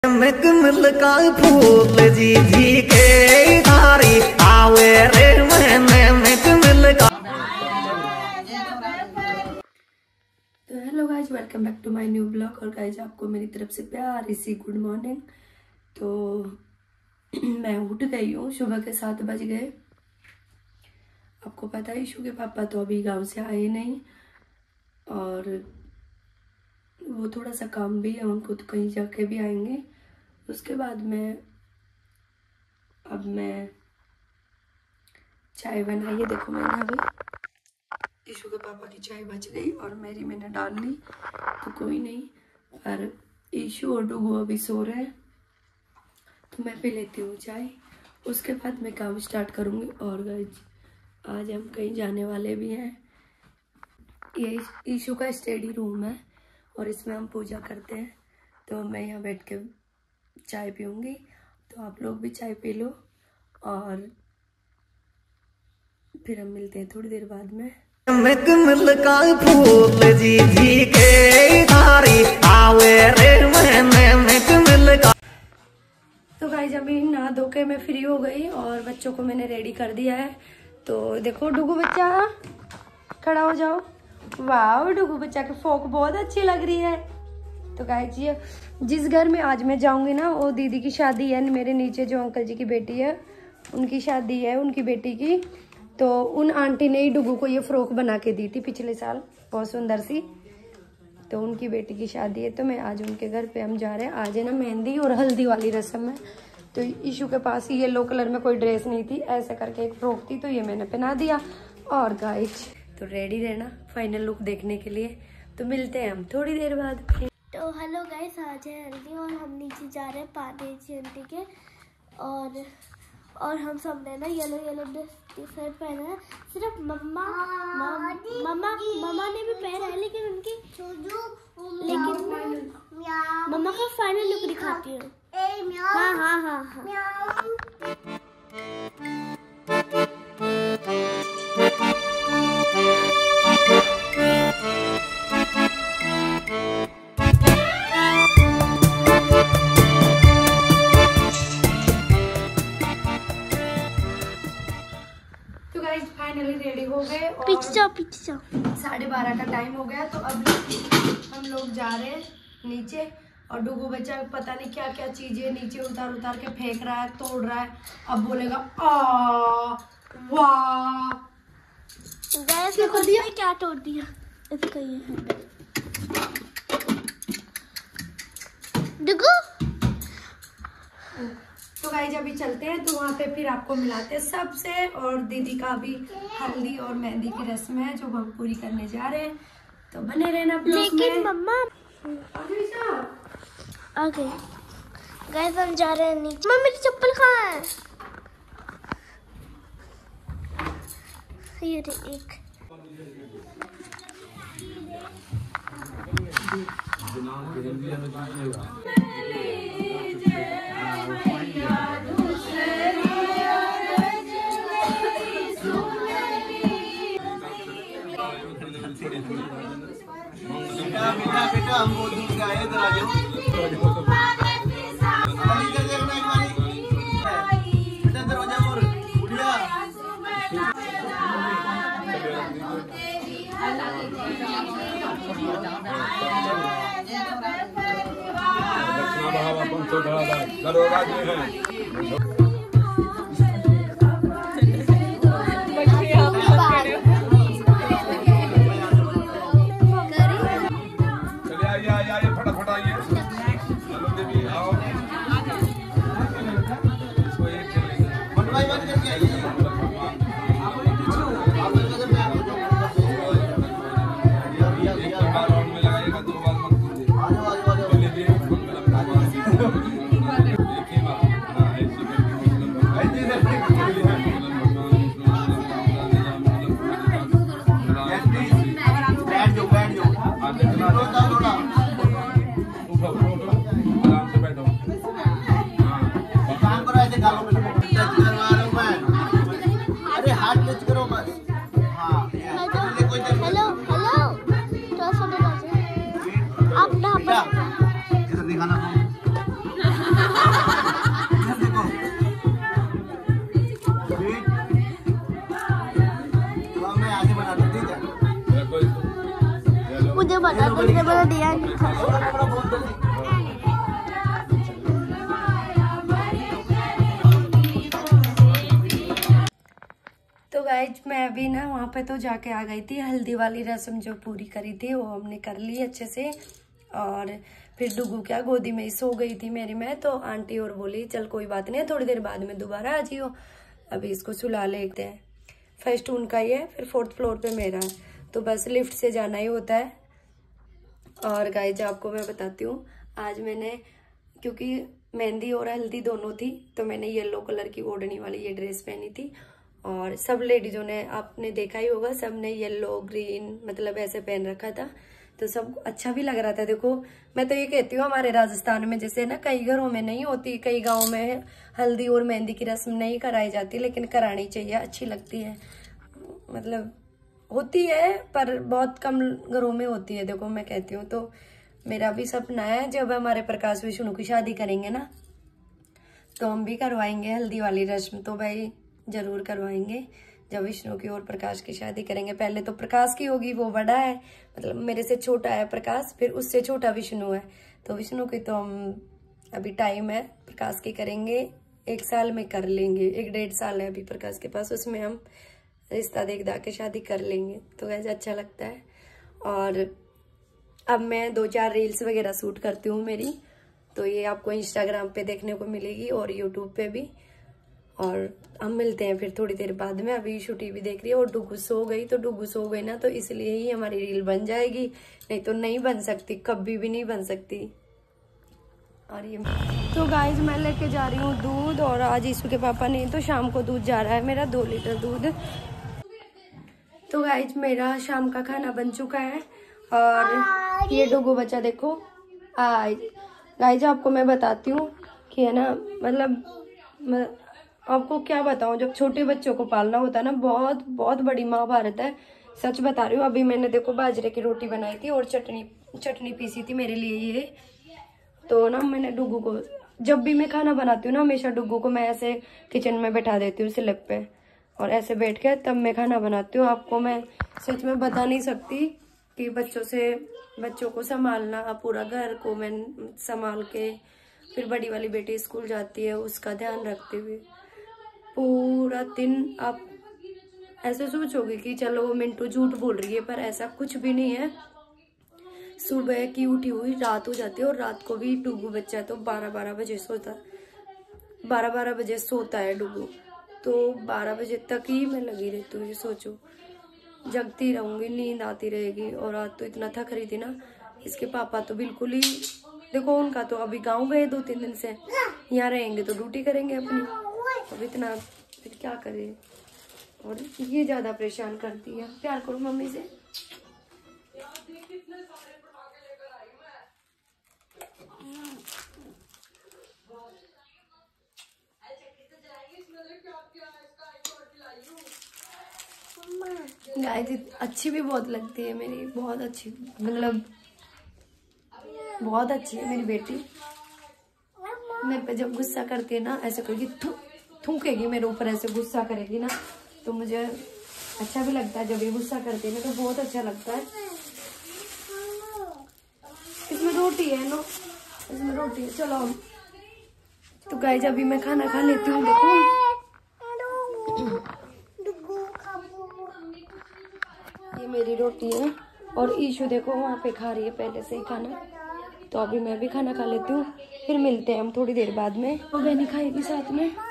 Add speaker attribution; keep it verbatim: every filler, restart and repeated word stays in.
Speaker 1: कमल का फूल जी जी के धारी आवे रे मैं मैं कमल का।
Speaker 2: तो hello guys, welcome back to my new blog. और गाइज आपको मेरी तरफ से प्यारी सी गुड मॉर्निंग। तो मैं उठ गई हूँ, सुबह के सात बज गए। आपको पता है ईशू के पापा तो अभी गांव से आए नहीं, और वो थोड़ा सा काम भी है उनको, तो कहीं जाके भी आएंगे। उसके बाद मैं अब मैं चाय बनाई है। देखो मैंने अभी ईशू के पापा की चाय बच गई और मेरी मैंने डाल ली, तो कोई नहीं। पर ईशू और डुगू अभी सो रहे हैं, तो मैं पी लेती हूँ चाय। उसके बाद मैं काम स्टार्ट करूँगी। और गाइस आज हम कहीं जाने वाले भी हैं। ये ईशू का स्टडी रूम है और इसमें हम पूजा करते हैं। तो मैं यहाँ बैठ के चाय पीऊँगी, तो आप लोग भी चाय पी लो और फिर हम मिलते हैं थोड़ी देर बाद में।
Speaker 1: मैं कमल का फूल जी जी के धारी आवे रे मैं मैं मैं कमल का।
Speaker 2: तो गाइस अभी नहा धो के मैं फ्री हो गई और बच्चों को मैंने रेडी कर दिया है। तो देखो डुगू बच्चा खड़ा हो जाओ। वाह, डुगू बच्चा की फ्रॉक बहुत अच्छी लग रही है। तो गाइस ये जिस घर में आज मैं जाऊंगी ना, वो दीदी की शादी है। मेरे नीचे जो अंकल जी की बेटी है उनकी शादी है, उनकी बेटी की। तो उन आंटी ने ही डुगू को ये फ्रॉक बना के दी थी पिछले साल, बहुत सुंदर सी। तो उनकी बेटी की शादी है, तो मैं आज उनके घर पे हम जा रहे हैं। आज है ना मेहंदी और हल्दी वाली रस्म है। तो ईशू के पास ही येलो कलर में कोई ड्रेस नहीं थी, ऐसा करके एक फ्रॉक थी, तो ये मैंने पहना दिया। और गाइस तो रेडी रहना फाइनल लुक देखने के लिए। तो मिलते हैं हम थोड़ी देर बाद।
Speaker 3: तो हेलो गाइस, आज है हल्दी और हम नीचे जा रहे हैं पानी जी आंटी के। और और हम सब ने ना येलो येलो टी शर्ट पहना है। सिर्फ मम्मा मम्मा मम्मा ने भी पहना है, लेकिन उनकी लेकिन मम्मा का फाइनल लुक दिखाती हूँ। हाँ हाँ हाँ हाँ
Speaker 2: फाइनली रेडी हो गए।
Speaker 3: पीछे जाओ पीछे जाओ।
Speaker 2: साढ़े बारह का टाइम हो गया। तो अब हम लोग जा रहे हैं नीचे। और डुगू बच्चा पता नहीं क्या क्या चीजें नीचे उतार उतार के फेंक रहा है, तोड़ रहा है। अब बोलेगा आ वाह।
Speaker 3: गैस ने खुद ही क्या तोड़ दिया इसका ये है। डुगू
Speaker 2: तो गाइस अभी चलते हैं, तो वहाँ पे फिर आपको मिलाते हैं सबसे। और दीदी का भी हल्दी और मेहंदी की रस्म है जो हम पूरी करने जा रहे हैं। तो बने रहना ब्लॉग में।
Speaker 3: लेकिन मम्मा आ गई। गाइस हम जा रहे हैं नीचे। मम्मा मेरी चप्पल कहाँ है? ये रे एक।
Speaker 4: बेटा बेटा हम बोल दूँ क्या है, इधर आ जाओ। बेटा दरवाजा मोड़ उठिया। हेलो हेलो तो आप ना दिखाना
Speaker 3: उसने बोला दिया नहीं खा।
Speaker 2: तो गाइज मैं अभी ना वहाँ पे तो जाके आ गई थी, हल्दी वाली रस्म जो पूरी करी थी वो हमने कर ली अच्छे से। और फिर डुगू क्या गोदी में ही सो गई थी मेरी में, तो आंटी और बोली चल कोई बात नहीं, थोड़ी देर बाद में दोबारा आ जियो, अभी इसको सुला लेते हैं। फर्स्ट उनका ही है, फिर फोर्थ फ्लोर पे मेरा है, तो बस लिफ्ट से जाना ही होता है। और गाइज आपको मैं बताती हूँ, आज मैंने क्योंकि मेहंदी और हल्दी दोनों थी, तो मैंने येलो कलर की ओढ़नी वाली ये ड्रेस पहनी थी। और सब लेडीजों ने, आपने देखा ही होगा, सब ने येलो ग्रीन मतलब ऐसे पहन रखा था, तो सब अच्छा भी लग रहा था। देखो मैं तो ये कहती हूँ, हमारे राजस्थान में जैसे ना कई घरों में नहीं होती, कई गाँव में हल्दी और मेहंदी की रस्म नहीं कराई जाती, लेकिन करानी चाहिए, अच्छी लगती है। मतलब होती है पर बहुत कम घरों में होती है। देखो मैं कहती हूँ, तो मेरा भी सपना है जब हमारे प्रकाश विष्णु की शादी करेंगे ना, तो हम भी करवाएंगे हल्दी वाली रस्म, तो भाई जरूर करवाएंगे जब विष्णु की और प्रकाश की शादी करेंगे। पहले तो प्रकाश की होगी, वो बड़ा है, मतलब मेरे से छोटा है प्रकाश, फिर उससे छोटा विष्णु है, तो विष्णु की तो हम अभी टाइम है, प्रकाश की करेंगे एक साल में कर लेंगे, एक डेढ़ साल है अभी प्रकाश के पास, उसमें हम रिश्ता देख दा के शादी कर लेंगे, तो ऐसा अच्छा लगता है। और अब मैं दो चार रील्स वगैरह शूट करती हूँ मेरी, तो ये आपको इंस्टाग्राम पे देखने को मिलेगी और यूट्यूब पे भी। और हम मिलते हैं फिर थोड़ी देर बाद में। अभी ईशू टीवी देख रही है और डुगू सो गई, तो डुगू सो गई ना, तो इसलिए ही हमारी रील बन जाएगी, नहीं तो नहीं बन सकती, कभी भी नहीं बन सकती। और ये तो गाइज मैं लेके जा रही हूँ दूध, और आज ईशू के पापा नहीं, तो शाम को दूध जा रहा है मेरा, दो लीटर दूध। तो गाइज मेरा शाम का खाना बन चुका है, और ये डुगू बच्चा देखो आज। गाइज आपको मैं बताती हूँ कि है ना, मतलब आपको क्या बताऊं, जब छोटे बच्चों को पालना होता है ना, बहुत बहुत बड़ी महाभारत है, सच बता रही हूँ। अभी मैंने देखो बाजरे की रोटी बनाई थी और चटनी चटनी पीसी थी मेरे लिए ये, तो ना मैंने डुगू को, जब भी मैं खाना बनाती हूँ ना, हमेशा डुगू को मैं ऐसे किचन में बैठा देती हूँ स्लैब पे, और ऐसे बैठ के तब मैं खाना बनाती हूँ। आपको मैं सच में बता नहीं सकती कि बच्चों से बच्चों को संभालना, पूरा घर को मैं संभाल के, फिर बड़ी वाली बेटी स्कूल जाती है उसका ध्यान रखते हुए पूरा दिन, आप ऐसे सोचोगे कि चलो वो मिंटू झूठ बोल रही है, पर ऐसा कुछ भी नहीं है। सुबह की उठी हुई रात हो जाती है, और रात को भी डुगू बच्चा है तो बारह बारह बजे सोता बारह बारह बजे सोता है डुगू, तो बारह बजे तक ही मैं लगी रहती हूँ। ये सोचो, जगती रहूंगी, नींद आती रहेगी। और आज तो इतना थक रही थी ना, इसके पापा तो बिल्कुल ही, देखो उनका तो अभी गाँव गए दो तीन दिन से, यहाँ रहेंगे तो ड्यूटी करेंगे अपनी, अब इतना फिर क्या करे। और ये ज्यादा परेशान करती है। प्यार करो मम्मी से। गाइस अच्छी भी बहुत लगती है मेरी, बहुत अच्छी, मतलब बहुत अच्छी है मेरी बेटी। मेरे पे जब गुस्सा करती है ना, ऐसे करेगी, थू थूकेगी मेरे ऊपर, ऐसे गुस्सा करेगी ना, तो मुझे अच्छा भी लगता है। जब ये गुस्सा करती है ना तो बहुत अच्छा लगता है। इसमें रोटी है नो, इसमें रोटी है। चलो तो गाइस अभी मैं खाना खा लेती हूँ। देखो ये मेरी रोटी है, और ईशू देखो वहाँ पे खा रही है पहले से ही खाना, तो अभी मैं भी खाना खा लेती हूँ, फिर मिलते हैं हम थोड़ी देर बाद में। वो बहनी खाएगी साथ में।